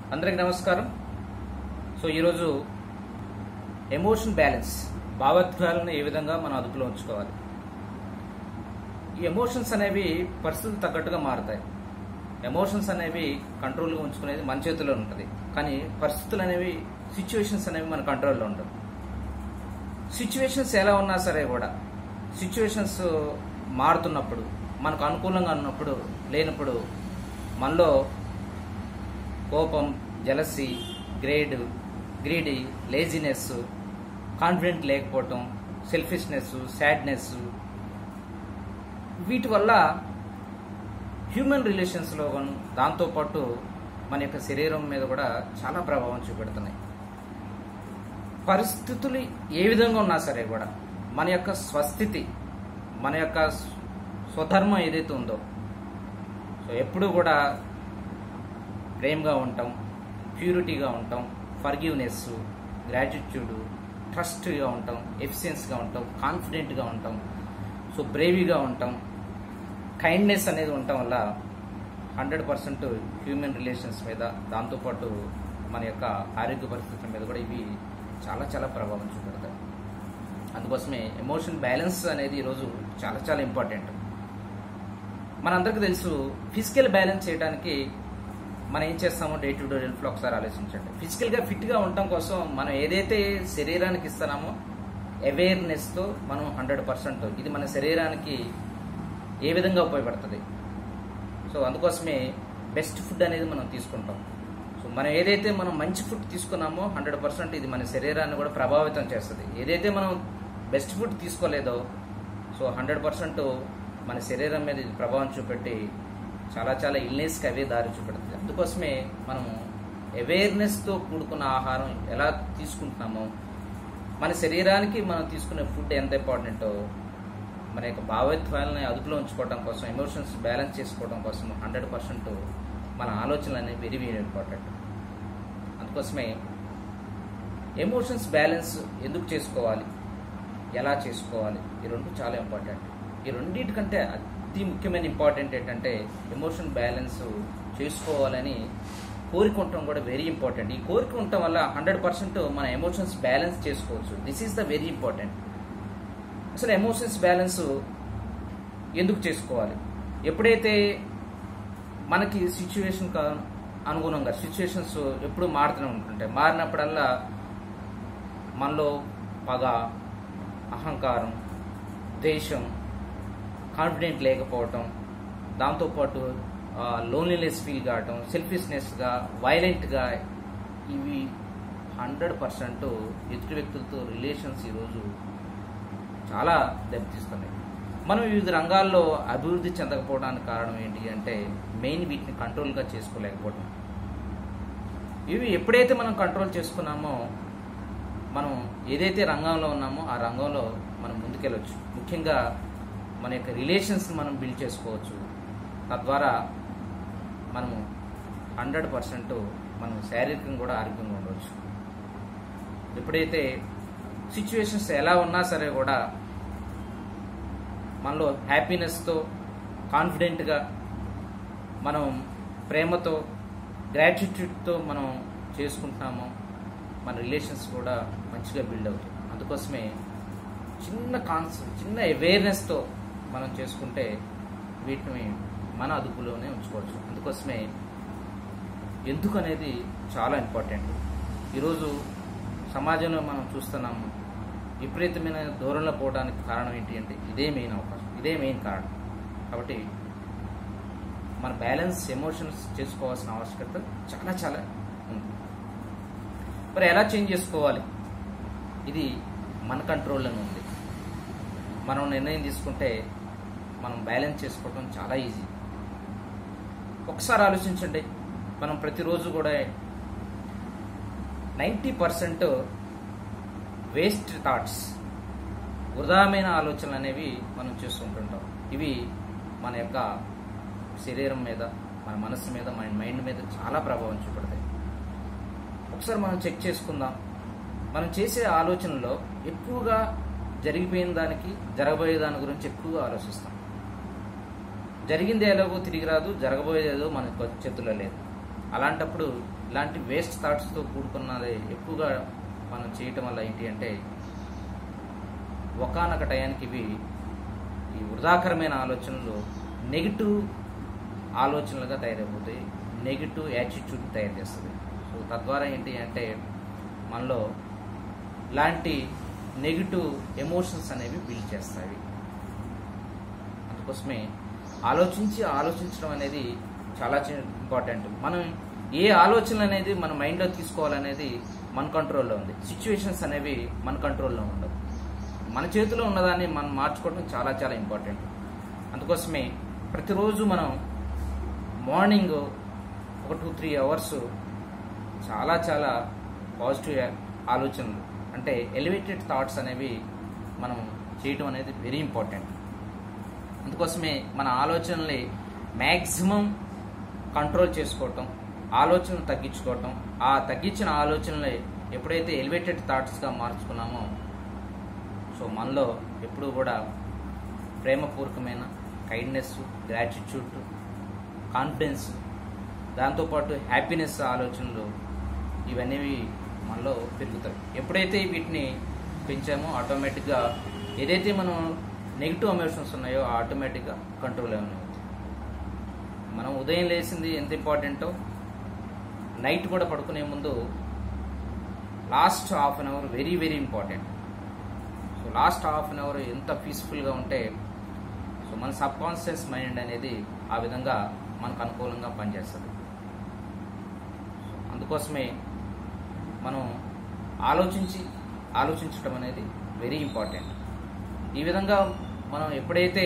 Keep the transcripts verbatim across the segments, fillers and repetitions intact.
అందరికీ నమస్కారం. సో ఈరోజు ఎమోషన్ బ్యాలెన్స్, భావోద్వేగాలను ఏ విధంగా మనం అదుపులో ఉంచుకోవాలి. ఈ ఎమోషన్స్ అనేవి పరిస్థితులు తగ్గట్టుగా మారుతాయి. ఎమోషన్స్ అనేవి కంట్రోల్గా ఉంచుకునేది మన చేతిలో ఉంటుంది, కానీ పరిస్థితులు అనేవి, సిచ్యువేషన్స్ అనేవి మన కంట్రోల్లో ఉండవు. సిచ్యువేషన్స్ ఎలా ఉన్నా సరే కూడా సిచ్యువేషన్స్ మారుతున్నప్పుడు, మనకు అనుకూలంగా ఉన్నప్పుడు లేనప్పుడు మనలో కోపం, jealousy, greed greedy, laziness, confident లేకపోవటం, సెల్ఫిష్నెస్, సాడ్నెస్, వీటి వల్ల హ్యూమన్ రిలేషన్స్లో దాంతోపాటు మన యొక్క శరీరం మీద కూడా చాలా ప్రభావం చూపెడుతున్నాయి. పరిస్థితులు ఏ విధంగా ఉన్నా సరే కూడా మన యొక్క స్వస్థితి, మన యొక్క స్వధర్మం ఏదైతే ఉందో, సో ఎప్పుడు కూడా ప్రేమగా ఉంటాం, ప్యూరిటీగా ఉంటాం, ఫర్గివ్నెస్, గ్రాటిట్యూడ్, ట్రస్ట్గా ఉంటాం, ఎఫిషియన్స్గా ఉంటాం, కాన్ఫిడెంట్గా ఉంటాం, సో బ్రేవీగా ఉంటాం, కైండ్నెస్ అనేది ఉండటం వల్ల హండ్రెడ్ పర్సెంట్ హ్యూమన్ రిలేషన్స్ మీద, దాంతోపాటు మన యొక్క ఆరోగ్య పరిస్థితుల మీద కూడా ఇవి చాలా చాలా ప్రభావం చూపెడతాయి. అందుకోసమే ఎమోషన్ బ్యాలెన్స్ అనేది ఈరోజు చాలా చాలా ఇంపార్టెంట్. మనందరికీ తెలుసు, ఫిజికల్ బ్యాలెన్స్ చేయడానికి మనం ఏం చేస్తామో డే టు డే లైఫ్లో ఒకసారి ఆలోచించండి. ఫిజికల్గా ఫిట్గా ఉండటం కోసం మనం ఏదైతే శరీరానికి ఇస్తున్నామో అవేర్నెస్తో మనం హండ్రెడ్ పర్సెంట్ ఇది మన శరీరానికి ఏ విధంగా ఉపయోగపడుతుంది. సో అందుకోసమే బెస్ట్ ఫుడ్ అనేది మనం తీసుకుంటాం. సో మనం ఏదైతే మనం మంచి ఫుడ్ తీసుకున్నామో హండ్రెడ్ పర్సెంట్ ఇది మన శరీరాన్ని కూడా ప్రభావితం చేస్తుంది. ఏదైతే మనం బెస్ట్ ఫుడ్ తీసుకోలేదో సో హండ్రెడ్ పర్సెంట్ మన శరీరం మీద ఇది ప్రభావం చూపెట్టి చాలా చాలా ఇల్నెస్కి అవే దారి చూపెడుతుంది. అందుకోసమే మనము అవేర్నెస్తో కూడుకున్న ఆహారం ఎలా తీసుకుంటున్నామో, మన శరీరానికి మనం తీసుకునే ఫుడ్ ఎంత ఇంపార్టెంటో, మన యొక్క భావోద్వేగాలని అదుపులో ఉంచుకోవడం కోసం, ఎమోషన్స్ బ్యాలెన్స్ చేసుకోవడం కోసం హండ్రెడ్ పర్సెంట్ మన ఆలోచనలు అనేవి వెరీ వెరీ ఇంపార్టెంట్. అందుకోసమే ఎమోషన్స్ బ్యాలెన్స్ ఎందుకు చేసుకోవాలి, ఎలా చేసుకోవాలి, ఈ రెండు చాలా ఇంపార్టెంట్. ఈ రెండింటికంటే అతి ముఖ్యమైన ఇంపార్టెంట్ ఏంటంటే ఎమోషన్ బ్యాలెన్స్ చేసుకోవాలని కోరిక ఉండటం కూడా వెరీ ఇంపార్టెంట్. ఈ కోరిక ఉండటం వల్ల హండ్రెడ్ పర్సెంట్ మన ఎమోషన్స్ బ్యాలెన్స్ చేసుకోవచ్చు. This is the very important. అసలు ఎమోషన్స్ బ్యాలెన్స్ ఎందుకు చేసుకోవాలి? ఎప్పుడైతే మనకి సిచ్యువేషన్ అనుగుణంగా సిచ్యువేషన్స్ ఎప్పుడు మారుతూనే ఉంటుంటాయి. మారినప్పుడల్లా మనలో పగ, అహంకారం, ద్వేషం, కాన్ఫిడెంట్ లేకపోవటం, దాంతోపాటు లోన్లీనెస్ ఫీల్ కావటం, సెల్ఫిష్నెస్గా, వైలెంట్గా, ఇవి హండ్రెడ్ పర్సెంట్ ఎదుటి వ్యక్తులతో రిలేషన్స్ ఈరోజు చాలా దెబ్బతీస్తున్నాయి. మనం వివిధ రంగాల్లో అభివృద్ధి చెందకపోవడానికి కారణం ఏంటి అంటే మెయిన్ వీటిని కంట్రోల్గా చేసుకోలేకపోవడం. ఇవి ఎప్పుడైతే మనం కంట్రోల్ చేసుకున్నామో మనం ఏదైతే రంగంలో ఉన్నామో ఆ రంగంలో మనం ముందుకెళ్ళవచ్చు. ముఖ్యంగా మన యొక్క రిలేషన్స్ని మనం బిల్డ్ చేసుకోవచ్చు. తద్వారా మనము హండ్రెడ్ పర్సెంట్ మనం శారీరకంగా కూడా ఆరోగ్యంగా ఉండవచ్చు. ఎప్పుడైతే సిచ్యువేషన్స్ ఎలా ఉన్నా సరే కూడా మనలో హ్యాపీనెస్తో, కాన్ఫిడెంట్గా, మనం ప్రేమతో, గ్రాటిట్యూడ్తో మనం చేసుకుంటున్నామో మన రిలేషన్స్ కూడా మంచిగా బిల్డ్ అవుతాయి. అందుకోసమే చిన్న కాన్సెప్ట్, చిన్న అవేర్నెస్తో మనం చేసుకుంటే వీటిని మన అదుపులోనే ఉంచుకోవచ్చు. అందుకోసమే ఎందుకు అనేది చాలా ఇంపార్టెంట్. ఈరోజు సమాజంలో మనం చూస్తున్నాము, విపరీతమైన దూరంలో పోవడానికి కారణం ఏంటి అంటే ఇదే మెయిన్ అవకాశం, ఇదే మెయిన్ కారణం. కాబట్టి మన బ్యాలెన్స్ ఎమోషన్స్ చేసుకోవాల్సిన ఆవశ్యకత చాలా చాలా ఉంది. మరి ఎలా చేంజ్ చేసుకోవాలి? ఇది మన కంట్రోల్లోనే ఉంది. మనం నిర్ణయం తీసుకుంటే మనం బ్యాలెన్స్ చేసుకోవడం చాలా ఈజీ. ఒకసారి ఆలోచించండి, మనం ప్రతిరోజు కూడా నైంటీ పర్సెంట్ వేస్ట్ థాట్స్, వృధామైన ఆలోచనలు అనేవి మనం చేస్తుంటుంటాం. ఇవి మన యొక్క శరీరం మీద, మన మనసు మీద, మన మైండ్ మీద చాలా ప్రభావం చూపెడతాయి. ఒకసారి మనం చెక్ చేసుకుందాం. మనం చేసే ఆలోచనలో ఎక్కువగా జరిగిపోయిన దానికి, జరగబోయే దాని గురించి ఎక్కువగా ఆలోచిస్తాం. జరిగింది ఎలాగో తిరిగి రాదు, జరగబోయేదేదో మన చేతుల్లో లేదు. అలాంటప్పుడు ఇలాంటి వేస్ట్ థాట్స్తో కూడుకున్నది ఎక్కువగా మనం చేయటం వల్ల ఏంటి అంటే ఒకానొక టయానికి ఇవి ఈ వృధాకరమైన ఆలోచనలు నెగిటివ్ ఆలోచనలుగా తయారైపోతాయి, నెగిటివ్ యాటిట్యూడ్ తయారు చేస్తుంది. సో తద్వారా ఏంటి అంటే మనలో ఇలాంటి నెగిటివ్ ఎమోషన్స్ అనేవి బిల్డ్ చేస్తాయి. అందుకోసమే ఆలోచించి ఆలోచించడం అనేది చాలా ఇంపార్టెంట్. మనం ఏ ఆలోచనలు అనేది మన మైండ్లో తీసుకోవాలనేది మన కంట్రోల్లో ఉంది. సిచ్యువేషన్స్ అనేవి మన కంట్రోల్లో ఉండవు. మన చేతిలో ఉన్నదాన్ని మనం మార్చుకోవడం చాలా చాలా ఇంపార్టెంట్. అందుకోసమే ప్రతిరోజు మనం మార్నింగ్ ఒక టూ త్రీ అవర్స్ చాలా చాలా పాజిటివ్ ఆలోచనలు అంటే ఎలివేటెడ్ థాట్స్ అనేవి మనం చేయటం అనేది వెరీ ఇంపార్టెంట్. అందుకోసమే మన ఆలోచనల్ని మ్యాక్సిమం కంట్రోల్ చేసుకోవటం, ఆలోచనలు తగ్గించుకోవటం, ఆ తగ్గించిన ఆలోచనలు ఎప్పుడైతే ఎలివేటెడ్ థాట్స్గా మార్చుకున్నామో సో మనలో ఎప్పుడూ కూడా ప్రేమపూర్వకమైన కైండ్నెస్, గ్రాటిట్యూడ్, కాన్ఫిడెన్స్, దాంతోపాటు హ్యాపీనెస్ ఆలోచనలు ఇవన్నీ మనలో పెరుగుతాయి. ఎప్పుడైతే వీటిని పెంచామో ఆటోమేటిక్గా ఏదైతే మనం నెగిటివ్ ఎమోషన్స్ ఉన్నాయో ఆటోమేటిక్గా కంట్రోల్ అవుతుంది. మనం ఉదయం లేచింది ఎంత ఇంపార్టెంటో నైట్ కూడా పడుకునే ముందు last half an hour very very important. So last half an hour ఎంత పీస్ఫుల్గా ఉంటే సో మన సబ్ కాన్షియస్ మైండ్ అనేది ఆ విధంగా మనకు అనుకూలంగా పనిచేస్తుంది. అందుకోసమే మనం ఆలోచించి ఆలోచించడం అనేది వెరీ ఇంపార్టెంట్. ఈ విధంగా మనం ఎప్పుడైతే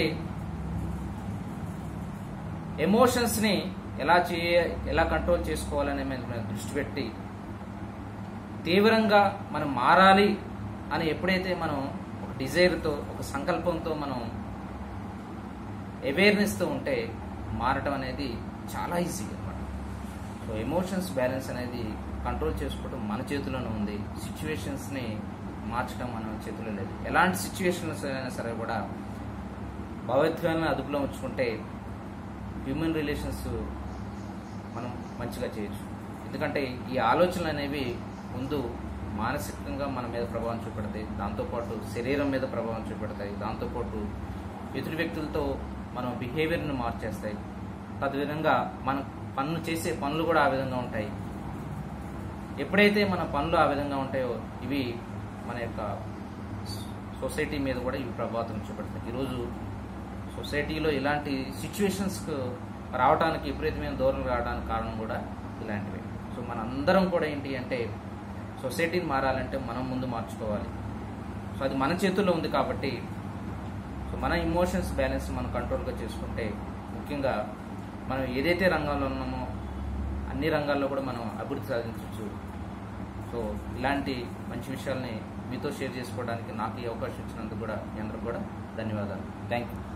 ఎమోషన్స్ని ఎలా చేయ ఎలా కంట్రోల్ చేసుకోవాలనే మీద దృష్టి పెట్టి తీవ్రంగా మనం మారాలి అని ఎప్పుడైతే మనం ఒక డిజైర్తో ఒక సంకల్పంతో మనం అవేర్నెస్తో ఉంటే మారటం అనేది చాలా ఈజీ అన్నమాట. సో ఎమోషన్స్ బ్యాలెన్స్ అనేది కంట్రోల్ చేసుకోవడం మన చేతిలోనే ఉంది. సిచ్యువేషన్స్ని మార్చడం మన చేతిలో లేదు. ఎలాంటి సిచ్యువేషన్స్ అయినా సరే కూడా భావోద్వేగాలను అదుపులో ఉంచుకుంటే హ్యూమన్ రిలేషన్స్ మనం మంచిగా చేయొచ్చు. ఎందుకంటే ఈ ఆలోచనలు అనేవి ముందు మానసికంగా మన మీద ప్రభావం చూపెడతాయి, దాంతోపాటు శరీరం మీద ప్రభావం చూపెడతాయి, దాంతోపాటు ఎదుటి వ్యక్తులతో మనం బిహేవియర్ను మార్చేస్తాయి. తద్విధంగా మనం పనులు చేసే పనులు కూడా ఆ విధంగా ఉంటాయి. ఎప్పుడైతే మన పనులు ఆ విధంగా ఉంటాయో ఇవి మన యొక్క సొసైటీ మీద కూడా ఇవి ప్రభావం చూపెడతాయి. ఈరోజు సొసైటీలో ఇలాంటి సిచ్యువేషన్స్కు రావడానికి విపరీతమైన దూరం రావడానికి కారణం కూడా ఇలాంటివి. సో మన అందరం కూడా ఏంటి అంటే సొసైటీని మారాలంటే మనం ముందు మార్చుకోవాలి. సో అది మన చేతుల్లో ఉంది కాబట్టి సో మన ఇమోషన్స్ బ్యాలెన్స్ మనం కంట్రోల్గా చేసుకుంటే ముఖ్యంగా మనం ఏదైతే రంగంలో ఉన్నామో అన్ని రంగాల్లో కూడా మనం అభివృద్ధి సాధించవచ్చు. సో ఇలాంటి మంచి విషయాల్ని మీతో షేర్ చేసుకోవడానికి నాకు ఈ అవకాశం ఇచ్చినందుకు కూడా మీ అందరికి కూడా ధన్యవాదాలు. Thank you.